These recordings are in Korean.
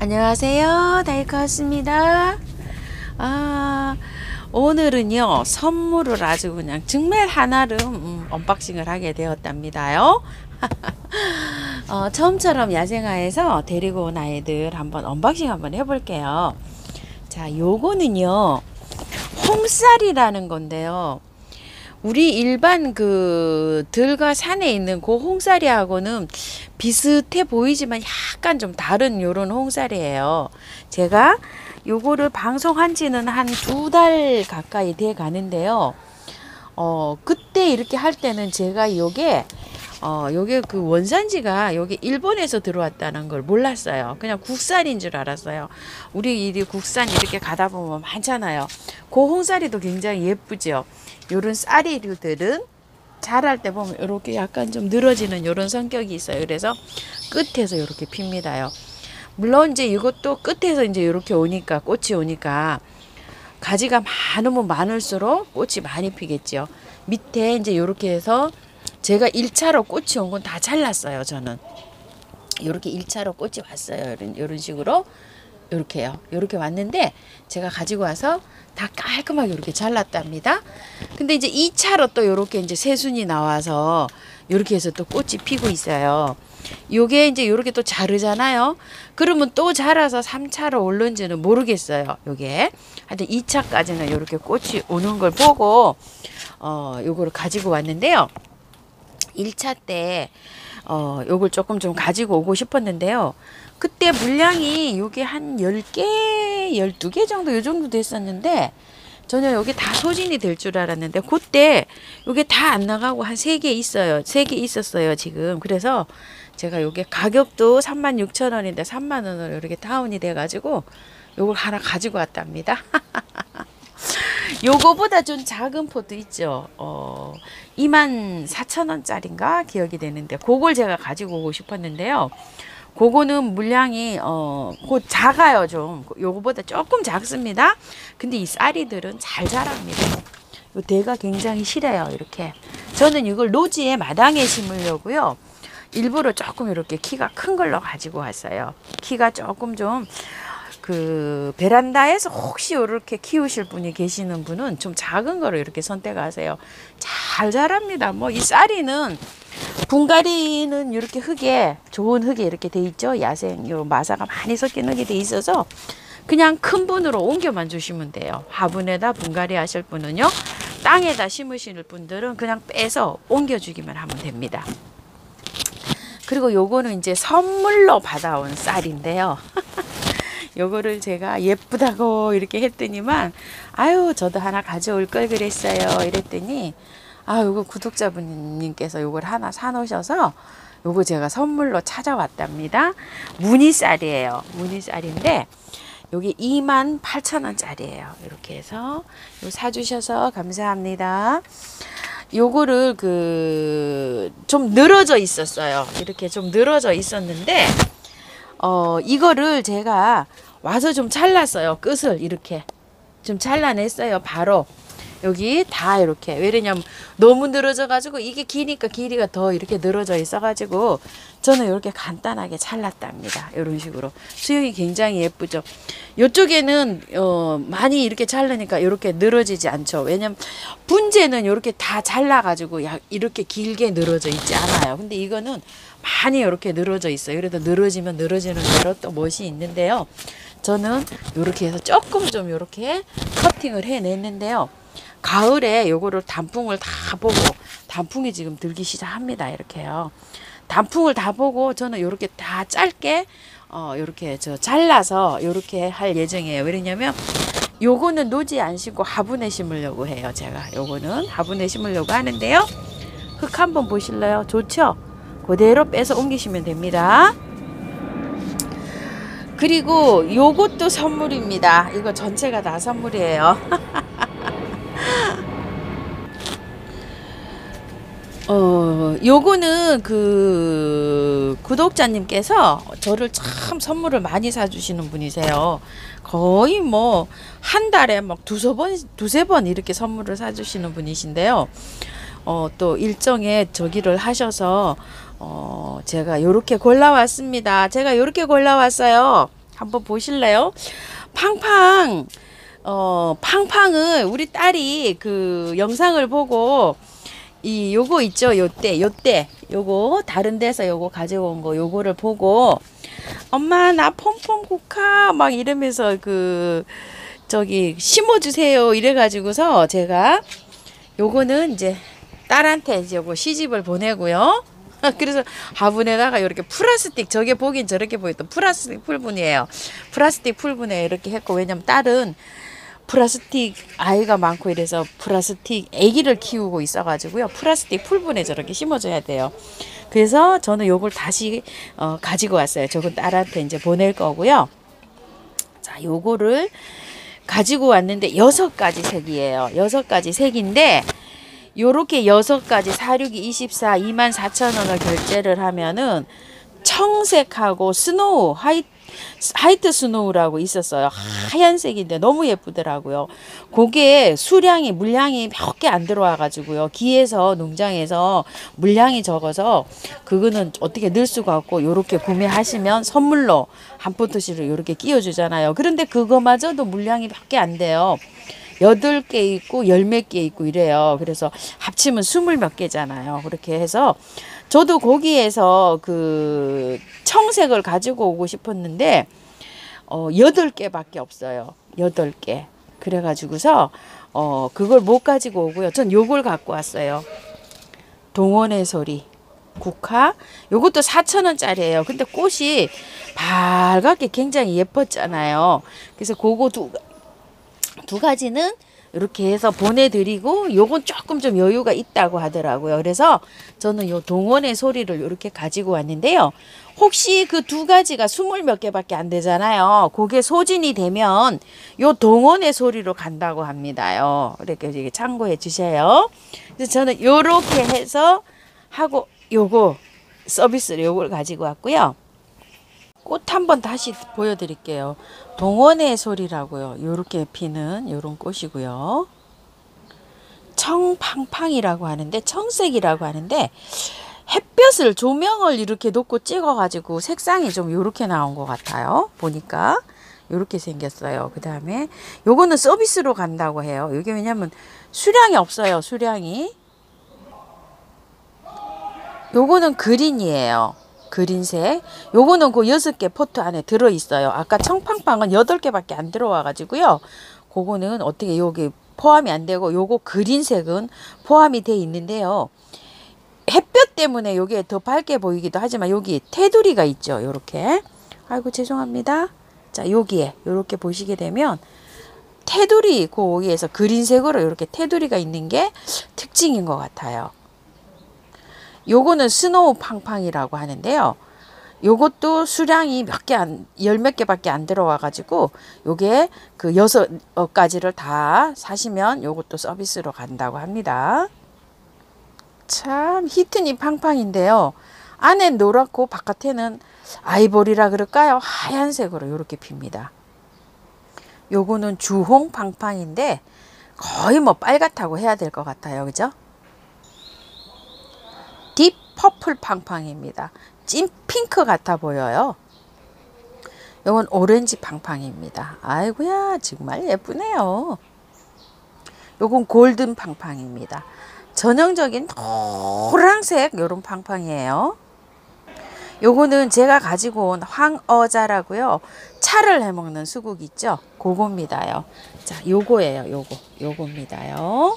안녕하세요, 다이카였습니다. 오늘은요 선물을 아주 그냥 정말 한아름 언박싱을 하게 되었답니다요. 처음처럼 야생화에서 데리고 온 아이들 한번 언박싱 한번 해볼게요. 자, 요거는요 홍쌀이라는 건데요, 우리 일반 그 들과 산에 있는 그 홍쌀이하고는 비슷해 보이지만 약간 좀 다른 요런 홍쌀이에요. 제가 요거를 방송한 지는 한 2달 가까이 돼 가는데요. 그때 이렇게 할 때는 제가 요게 그 원산지가 여기 일본에서 들어왔다는 걸 몰랐어요. 그냥 국산인 줄 알았어요. 우리 이 국산 이렇게 가다 보면 많잖아요. 그 홍쌀이도 굉장히 예쁘죠. 요런 쌀이류들은 자랄 때 보면 이렇게 약간 좀 늘어지는 요런 성격이 있어요. 그래서 끝에서 이렇게 핍니다요. 물론 이제 이것도 끝에서 이제 이렇게 오니까, 꽃이 오니까 가지가 많으면 많을수록 꽃이 많이 피겠죠. 밑에 이제 이렇게 해서 제가 1차로 꽃이 온 건 다 잘랐어요. 저는 이렇게 1차로 꽃이 왔어요. 이런 식으로 이렇게요. 이렇게 왔는데 제가 가지고 와서 다 깔끔하게 이렇게 잘랐답니다. 근데 이제 2차로 또 이렇게 이제 새순이 나와서 이렇게 해서 또 꽃이 피고 있어요. 요게 이제 이렇게 또 자르잖아요. 그러면 또 자라서 3차로 올른지는 모르겠어요. 요게 하여튼 2차까지는 이렇게 꽃이 오는 걸 보고 요거를 가지고 왔는데요. 1차 때 요걸 조금 좀 가지고 오고 싶었는데요. 그때 물량이 요게 한 10개, 12개 정도 요 정도 됐었는데 전혀 요게 다 소진이 될 줄 알았는데 그때 요게 다 안 나가고 한 3개 있어요. 3개 있었어요, 지금. 그래서 제가 요게 가격도 36,000원인데 30,000원으로 이렇게 다운이 돼 가지고 요걸 하나 가지고 왔답니다. 요거보다 좀 작은 포도 있죠. 24,000원짜리인가 기억이 되는데 그걸 제가 가지고 오고 싶었는데요. 그거는 물량이 곧 작아요. 좀 요거보다 조금 작습니다. 근데 이 쌀이들은 잘 자랍니다. 요 대가 굉장히 실해요. 이렇게 저는 이걸 노지에 마당에 심으려고요, 일부러 조금 이렇게 키가 큰 걸로 가지고 왔어요. 키가 조금 좀 그 베란다에서 혹시 이렇게 키우실 분이 계시는 분은 좀 작은 거를 이렇게 선택하세요. 잘 자랍니다. 뭐 이 쌀이는 분갈이는 이렇게 흙에, 좋은 흙에 이렇게 돼 있죠. 야생 요 마사가 많이 섞인 흙이 돼 있어서 그냥 큰 분으로 옮겨만 주시면 돼요. 화분에다 분갈이 하실 분은요, 땅에다 심으실 분들은 그냥 빼서 옮겨주기만 하면 됩니다. 그리고 요거는 이제 선물로 받아온 쌀인데요. 요거를 제가 예쁘다고 이렇게 했더니만 아유 저도 하나 가져올 걸 그랬어요 이랬더니 요거 구독자분님께서 요걸 하나 사놓으셔서 요거 제가 선물로 찾아왔답니다. 무늬쌀이에요. 무늬쌀인데 요게 28,000원짜리예요. 이렇게 해서 요 사주셔서 감사합니다. 요거를 좀 늘어져 있었어요. 이렇게 좀 늘어져 있었는데 이거를 제가 와서 좀 잘랐어요. 끝을 이렇게 좀 잘라냈어요. 바로 여기 다 이렇게. 왜냐면 너무 늘어져 가지고 이게 기니까 길이가 더 이렇게 늘어져 있어 가지고 저는 이렇게 간단하게 잘랐답니다. 이런 식으로 수영이 굉장히 예쁘죠. 이쪽에는 많이 이렇게 자르니까 이렇게 늘어지지 않죠. 왜냐면 분재는 이렇게 다 잘라 가지고 이렇게 길게 늘어져 있지 않아요. 근데 이거는 많이 이렇게 늘어져 있어요. 그래도 늘어지면 늘어지는 대로 또 멋이 있는데요. 저는 이렇게 해서 조금 좀 이렇게 커팅을 해냈는데요. 가을에 요거를 단풍을 다 보고, 단풍이 지금 들기 시작합니다. 이렇게요. 단풍을 다 보고 저는 이렇게 다 짧게 이렇게 잘라서 이렇게 할 예정이에요. 왜냐면 요거는 노지에 안 심고 화분에 심으려고 해요. 제가 요거는 화분에 심으려고 하는데요. 흙 한번 보실래요? 좋죠? 그대로 빼서 옮기시면 됩니다. 그리고 요것도 선물입니다. 이거 전체가 다 선물이에요. 요거는 그 구독자님께서 저를 참 선물을 많이 사주시는 분이세요. 거의 뭐 한 달에 막 두세 번 이렇게 선물을 사주시는 분이신데요. 또 일정에 저기를 하셔서 제가 요렇게 골라왔습니다. 제가 요렇게 골라왔어요. 한번 보실래요? 팡팡 팡팡을 우리 딸이 그 영상을 보고 이 요거 있죠, 요때 요거 다른 데서 요거 가져온 거 요거를 보고 엄마 나 폼폼 국화 막 이러면서 그 저기 심어주세요 이래가지고서 제가 요거는 이제 딸한테 이제 요거 시집을 보내고요. 그래서 화분에다가 이렇게 플라스틱, 저게 보긴 저렇게 보였던 플라스틱 풀분이에요. 플라스틱 풀분에 이렇게 했고, 왜냐면 딸은 플라스틱 아이가 많고 이래서 플라스틱 아기를 키우고 있어가지고요. 플라스틱 풀분에 저렇게 심어줘야 돼요. 그래서 저는 요걸 다시 가지고 왔어요. 저건 딸한테 이제 보낼 거고요. 자, 요거를 가지고 왔는데 6가지 색이에요. 6가지 색인데 요렇게 6가지 4, 6, 24, 24,000원을 결제를 하면은 청색하고 스노우, 화이트 스노우라고 있었어요. 하얀색인데 너무 예쁘더라고요. 그게 수량이, 물량이 몇 개 안 들어와 가지고요. 기에서, 농장에서 물량이 적어서 그거는 어떻게 넣을 수가 없고 요렇게 구매하시면 선물로 한 포트시를 요렇게 끼워주잖아요. 그런데 그거마저도 물량이 몇 개 안 돼요. 8개 있고 10몇 개 있고 이래요. 그래서 합치면 20몇 개잖아요. 그렇게 해서 저도 거기에서 그 청색을 가지고 오고 싶었는데 8개밖에 없어요. 8개. 그래가지고서 그걸 못 가지고 오고요. 전 요걸 갖고 왔어요. 동원의 소리 국화. 요것도 4,000원짜리예요. 근데 꽃이 밝게 굉장히 예뻤잖아요. 그래서 그거 두 가지는 이렇게 해서 보내드리고 요건 조금 좀 여유가 있다고 하더라고요. 그래서 저는 요 동원의 소리를 이렇게 가지고 왔는데요. 혹시 그 2가지가 20몇 개밖에 안 되잖아요. 그게 소진이 되면 요 동원의 소리로 간다고 합니다요. 이렇게 참고해 주세요. 그래서 저는 요렇게 해서 하고 요거 서비스를 요걸 가지고 왔고요. 꽃 한번 다시 보여드릴게요. 동원의 소리라고요. 요렇게 피는 요런 꽃이고요. 청팡팡이라고 하는데, 청색이라고 하는데 햇볕을, 조명을 이렇게 놓고 찍어 가지고 색상이 좀 요렇게 나온 것 같아요. 보니까 요렇게 생겼어요. 그 다음에 요거는 서비스로 간다고 해요. 이게 왜냐면 수량이 없어요. 수량이. 요거는 그린이에요. 그린색. 요거는 그 6개 포트 안에 들어있어요. 아까 청팡팡은 8개밖에 안 들어와 가지고요. 그거는 어떻게 여기 포함이 안 되고, 요거 그린색은 포함이 돼 있는데요. 햇볕 때문에 요게 더 밝게 보이기도 하지만 여기 테두리가 있죠. 요렇게. 아이고 죄송합니다. 자, 여기에 요렇게 보시게 되면 테두리, 그 위에서 그린색으로 이렇게 테두리가 있는 게 특징인 것 같아요. 요거는 스노우 팡팡이라고 하는데요. 요것도 수량이 열 몇 개밖에 안 들어와 가지고 요게 그 6가지를 다 사시면 요것도 서비스로 간다고 합니다. 참 히트니 팡팡인데요. 안엔 노랗고 바깥에는 아이보리라 그럴까요? 하얀색으로 요렇게 핍니다. 요거는 주홍 팡팡인데 거의 뭐 빨갛다고 해야 될 것 같아요. 그죠? 딥 퍼플 팡팡입니다. 찐 핑크 같아 보여요. 이건 오렌지 팡팡입니다. 아이고야 정말 예쁘네요. 요건 골든 팡팡입니다. 전형적인 노란색 요런 팡팡이에요. 요거는 제가 가지고 온 황어자라고요. 차를 해먹는 수국 있죠? 그겁니다요. 자, 요거예요. 요겁니다요.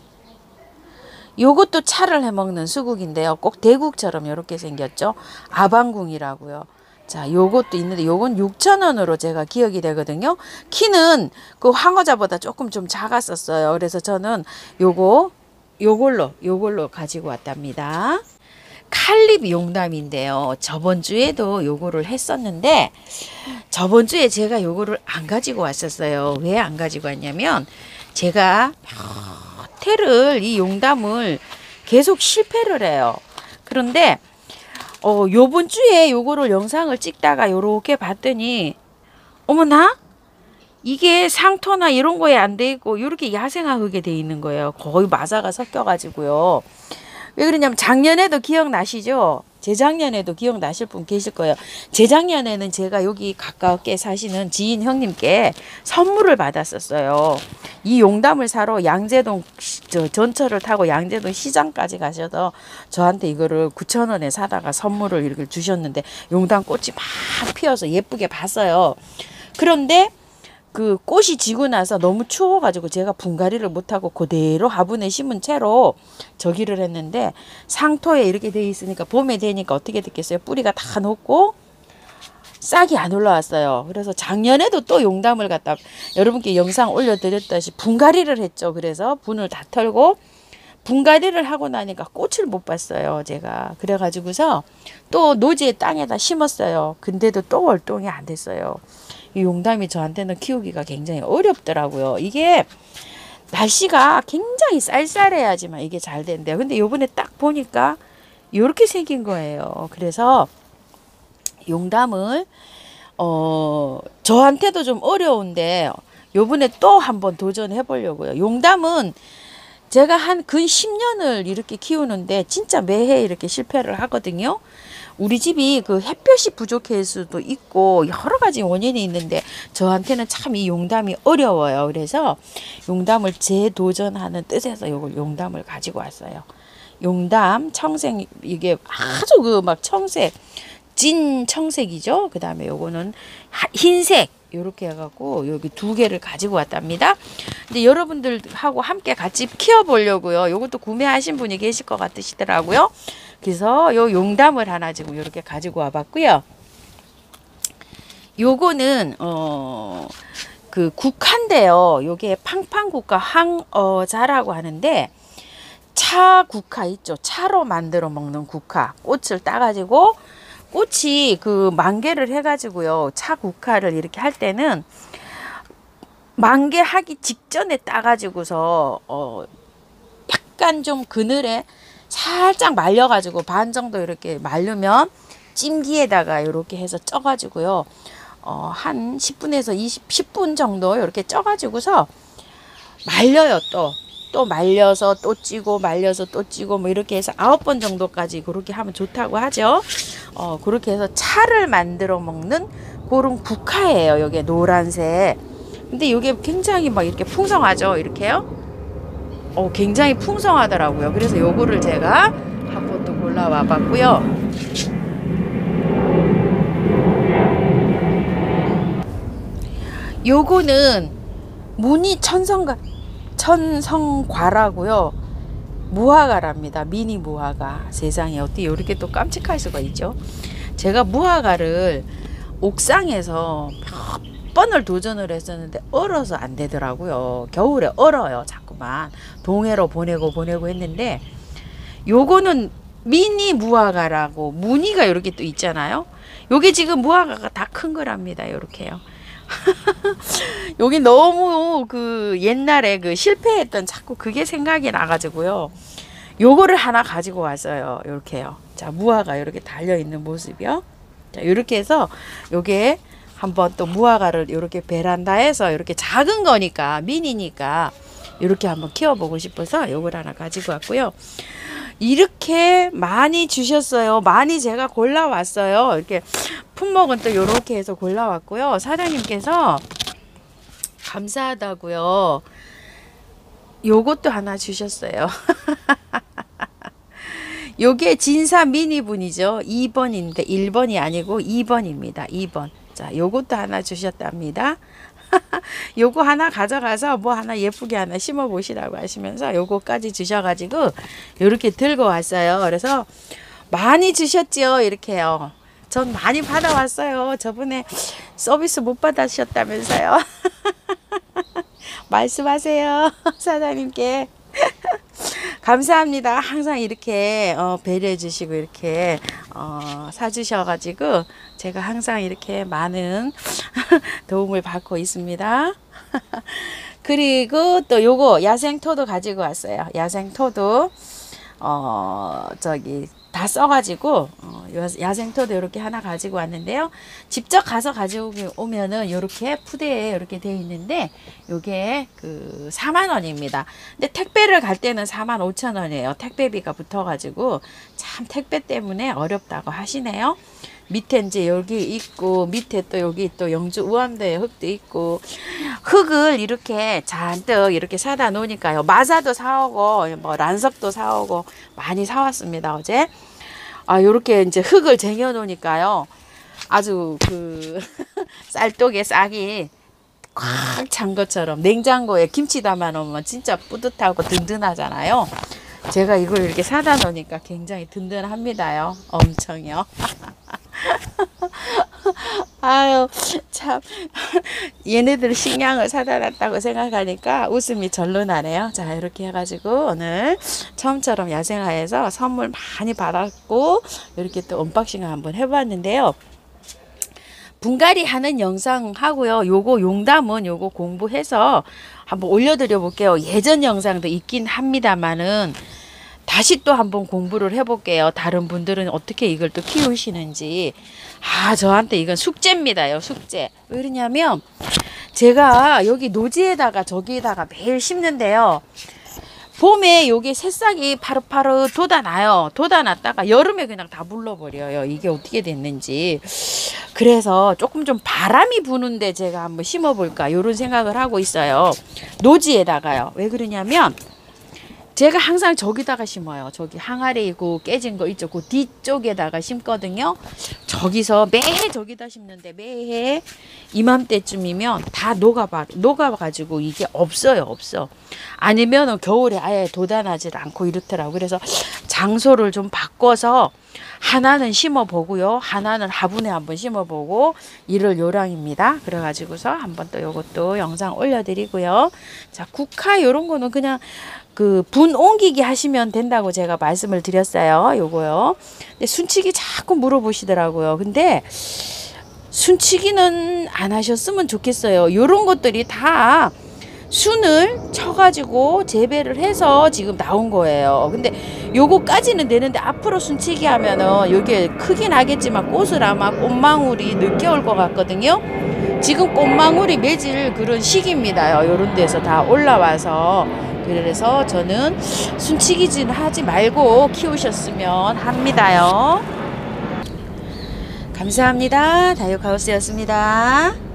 요것도 차를 해먹는 수국인데요. 꼭 대국처럼 이렇게 생겼죠. 아방궁이라고요. 자, 요것도 있는데 요건 6,000원으로 제가 기억이 되거든요. 키는 그 황어자보다 조금 좀 작았었어요. 그래서 저는 요걸로 가지고 왔답니다. 칼립 용담인데요. 저번 주에도 요거를 했었는데 저번 주에 제가 요거를 안 가지고 왔었어요. 왜 안 가지고 왔냐면 제가 이 용담을 계속 실패를 해요. 그런데 요번 주에 요거를 영상을 찍다가 요렇게 봤더니 어머나 이게 상토나 이런 거에 안 돼 있고 요렇게 야생화흙에 돼 있는 거예요. 거의 마사가 섞여 가지고요. 왜 그러냐면 작년에도 기억나시죠? 재작년에도 기억나실 분 계실 거예요. 재작년에는 제가 여기 가깝게 사시는 지인 형님께 선물을 받았었어요. 이 용담을 사러 양재동 전철을 타고 양재동 시장까지 가셔서 저한테 이거를 9,000원에 사다가 선물을 이렇게 주셨는데 용담 꽃이 막 피어서 예쁘게 봤어요. 그런데 그 꽃이 지고 나서 너무 추워가지고 제가 분갈이를 못하고 그대로 화분에 심은 채로 저기를 했는데 상토에 이렇게 돼 있으니까 봄에 되니까 어떻게 됐겠어요? 뿌리가 다 녹고 싹이 안 올라왔어요. 그래서 작년에도 또 용담을 갖다 여러분께 영상 올려드렸다시 분갈이를 했죠. 그래서 분을 다 털고 분갈이를 하고 나니까 꽃을 못 봤어요. 제가 그래가지고서 또 노지의 땅에다 심었어요. 근데도 또 월동이 안 됐어요. 이 용담이 저한테는 키우기가 굉장히 어렵더라고요. 이게 날씨가 굉장히 쌀쌀해야지만 이게 잘 된대요. 근데 요번에 딱 보니까 이렇게 생긴 거예요. 그래서 용담을 저한테도 좀 어려운데 요번에 또 한번 도전해 보려고요. 용담은 제가 한 근 10년을 이렇게 키우는데 진짜 매해 이렇게 실패를 하거든요. 우리 집이 그 햇볕이 부족할 수도 있고 여러 가지 원인이 있는데 저한테는 참 이 용담이 어려워요. 그래서 용담을 재도전하는 뜻에서 요걸 용담을 가지고 왔어요. 용담 청색, 이게 아주 그 막 청색, 진 청색이죠. 그 다음에 요거는 흰색 요렇게 해갖고 여기 2개를 가지고 왔답니다. 근데 여러분들하고 함께 같이 키워보려고요. 요것도 구매하신 분이 계실 것 같으시더라고요. 그래서 요 용담을 하나 지금 이렇게 가지고 와봤고요. 요거는 그 국화인데요. 요게 팡팡국화 항어자라고 하는데 차 국화 있죠. 차로 만들어 먹는 국화. 꽃을 따가지고 꽃이 그 만개를 해가지고요. 차 국화를 이렇게 할 때는 만개하기 직전에 따가지고서 약간 좀 그늘에 살짝 말려가지고 반 정도 이렇게 말르면 찜기에다가 이렇게 해서 쪄가지고요. 한 10분에서 10분 정도 이렇게 쪄가지고서 말려요. 또 말려서 또 찌고 말려서 또 찌고 뭐 이렇게 해서 9번 정도까지 그렇게 하면 좋다고 하죠. 그렇게 해서 차를 만들어 먹는 그런 국화예요. 여기 노란색. 근데 이게 굉장히 막 이렇게 풍성하죠. 이렇게요. 굉장히 풍성하더라고요. 그래서 요거를 제가 한번 또 골라와 봤고요. 요거는 무늬 천성과라고요. 무화과랍니다. 미니 무화과. 세상에 어떻게 이렇게 또 깜찍할 수가 있죠. 제가 무화과를 옥상에서 몇 번을 도전을 했었는데 얼어서 안 되더라고요. 겨울에 얼어요. 자꾸만 동해로 보내고 했는데 요거는 미니 무화과라고 무늬가 이렇게 또 있잖아요. 요게 지금 무화과가 다 큰 거랍니다. 이렇게요. 여기 너무 그 옛날에 그 실패했던 자꾸 그게 생각이 나가지고요. 요거를 하나 가지고 왔어요. 이렇게요. 자, 무화과 이렇게 달려있는 모습이요. 자, 이렇게 해서 요게 한번 또 무화과를 이렇게 베란다에서 이렇게 작은 거니까 미니니까 이렇게 한번 키워보고 싶어서 요걸 하나 가지고 왔고요. 이렇게 많이 주셨어요. 많이 제가 골라왔어요. 이렇게 품목은 또 이렇게 해서 골라왔고요. 사장님께서 감사하다고요. 요것도 하나 주셨어요. 요게 진사 미니분이죠. 2번인데 1번이 아니고 2번입니다. 2번. 자, 요것도 하나 주셨답니다. 요거 하나 가져가서 뭐 하나 예쁘게 하나 심어 보시라고 하시면서 요거까지 주셔가지고 요렇게 들고 왔어요. 그래서 많이 주셨지요. 이렇게요. 전 많이 받아왔어요. 저번에 서비스 못 받으셨다면서요. 말씀하세요. 사장님께. 감사합니다. 항상 이렇게 배려해 주시고 이렇게 사주셔가지고 제가 항상 이렇게 많은 도움을 받고 있습니다. 그리고 또 요거 야생토도 가지고 왔어요. 야생토도 저기 다 써가지고 야생토도 이렇게 하나 가지고 왔는데요. 직접 가서 가지고 오면은 이렇게 푸대에 이렇게 돼 있는데 요게 그 4만 원입니다. 근데 택배를 갈 때는 4만 5천 원이에요. 택배비가 붙어가지고 참 택배 때문에 어렵다고 하시네요. 밑에 이제 여기 있고 밑에 또 여기 또 영주 우암도에 흙도 있고 흙을 이렇게 잔뜩 이렇게 사다 놓으니까요. 마사도 사오고 뭐 란석도 사오고 많이 사왔습니다. 어제 요렇게 이제 흙을 쟁여 놓으니까요. 아주 그 쌀독에 싹이 꽉 찬 것처럼 냉장고에 김치 담아 놓으면 진짜 뿌듯하고 든든하잖아요. 제가 이걸 이렇게 사다 놓으니까 굉장히 든든합니다요. 엄청요. 아유 참 얘네들 식량을 사다 놨다고 생각하니까 웃음이 절로 나네요. 자 이렇게 해가지고 오늘 처음처럼 야생화에서 선물 많이 받았고 이렇게 또 언박싱을 한번 해봤는데요. 분갈이 하는 영상 하고요. 요거 용담은 요거 공부해서 한번 올려드려 볼게요. 예전 영상도 있긴 합니다만은 다시 또 한번 공부를 해볼게요. 다른 분들은 어떻게 이걸 또 키우시는지. 저한테 이건 숙제입니다요. 숙제. 왜 그러냐면 제가 여기 노지에다가 저기에다가 매일 심는데요. 봄에 여기 새싹이 파릇파릇 돋아나요. 돋아났다가 여름에 그냥 다 물러버려요. 이게 어떻게 됐는지. 그래서 조금 좀 바람이 부는데 제가 한번 심어볼까 이런 생각을 하고 있어요. 노지에다가요. 왜 그러냐면 제가 항상 저기다가 심어요. 저기 항아리고 깨진 거 있죠. 그 뒤쪽에다가 심거든요. 저기서 매해 저기다 심는데 매해 이맘때쯤이면 다 녹아가지고 이게 없어요. 없어. 아니면 겨울에 아예 돋아나질 않고 이렇더라고. 그래서 장소를 좀 바꿔서 하나는 심어보고요. 하나는 화분에 한번 심어보고 이럴 요량입니다. 그래가지고서 한번 또 요것도 영상 올려드리고요. 자, 국화 이런 거는 그냥 그 분 옮기기 하시면 된다고 제가 말씀을 드렸어요. 요거요. 근데 순치기 자꾸 물어보시더라고요. 근데 순치기는 안 하셨으면 좋겠어요. 요런 것들이 다 순을 쳐가지고 재배를 해서 지금 나온 거예요. 근데 요거까지는 되는데 앞으로 순치기 하면은 요게 크긴 하겠지만 꽃을 아마 꽃망울이 늦게 올 것 같거든요. 지금 꽃망울이 맺을 그런 시기입니다요. 요런 데서 다 올라와서. 그래서 저는 순치기진 하지 말고 키우셨으면 합니다요. 감사합니다. 다육하우스였습니다.